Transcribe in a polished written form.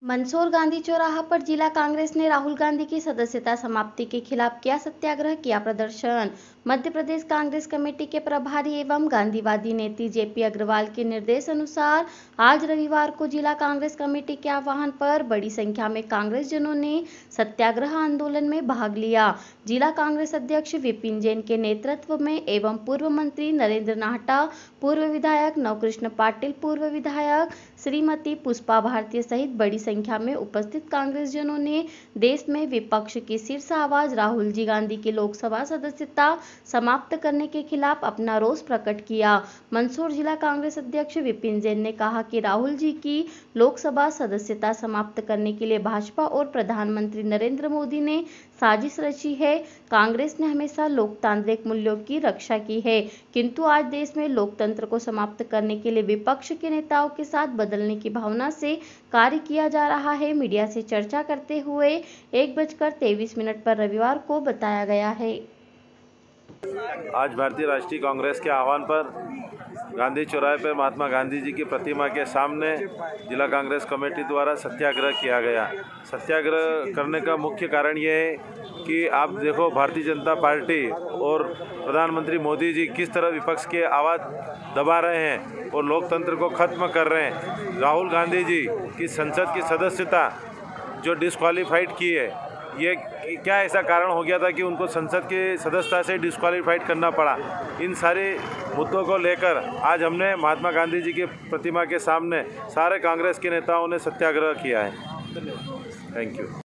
मंदसौर गांधी चौराहा पर जिला कांग्रेस ने राहुल गांधी की सदस्यता समाप्ति के खिलाफ किया सत्याग्रह, किया प्रदर्शन। मध्य प्रदेश कांग्रेस कमेटी के प्रभारी एवं गांधीवादी नेता जेपी अग्रवाल के निर्देश अनुसार आज रविवार को जिला कांग्रेस कमेटी के आह्वान पर बड़ी संख्या में कांग्रेस जनों ने सत्याग्रह आंदोलन में भाग लिया। जिला कांग्रेस अध्यक्ष विपिन जैन के नेतृत्व में एवं पूर्व मंत्री नरेंद्र नाहटा, पूर्व विधायक नवकृष्ण पाटिल, पूर्व विधायक श्रीमती पुष्पा भारती सहित बड़ी संख्या में उपस्थित कांग्रेस जनों ने देश में विपक्ष की शीर्ष आवाज राहुल जी गांधी की लोकसभा सदस्यता समाप्त करने के खिलाफ अपना रोष प्रकट किया। मंदसौर जिला कांग्रेस अध्यक्ष विपिन जैन ने कहा कि राहुल जी की लोकसभा सदस्यता समाप्त करने के लिए भाजपा और प्रधानमंत्री नरेंद्र मोदी ने साजिश रची है। कांग्रेस ने हमेशा लोकतांत्रिक मूल्यों की रक्षा की है, किंतु आज देश में लोकतंत्र को समाप्त करने के लिए विपक्ष के नेताओं के साथ बदलने की भावना से कार्य किया जा रहा है। मीडिया से चर्चा करते हुए 1:23 पर रविवार को बताया गया है। आज भारतीय राष्ट्रीय कांग्रेस के आह्वान पर गांधी चौराहे पर महात्मा गांधी जी की प्रतिमा के सामने जिला कांग्रेस कमेटी द्वारा सत्याग्रह किया गया। सत्याग्रह करने का मुख्य कारण ये है कि आप देखो भारतीय जनता पार्टी और प्रधानमंत्री मोदी जी किस तरह विपक्ष की आवाज़ दबा रहे हैं और लोकतंत्र को खत्म कर रहे हैं। राहुल गांधी जी की संसद की सदस्यता जो डिस्क्वालीफाइड की है, ये क्या ऐसा कारण हो गया था कि उनको संसद की सदस्यता से डिस्क्वालीफाइड करना पड़ा। इन सारे मुद्दों को लेकर आज हमने महात्मा गांधी जी की प्रतिमा के सामने सारे कांग्रेस के नेताओं ने सत्याग्रह किया है। Thank you.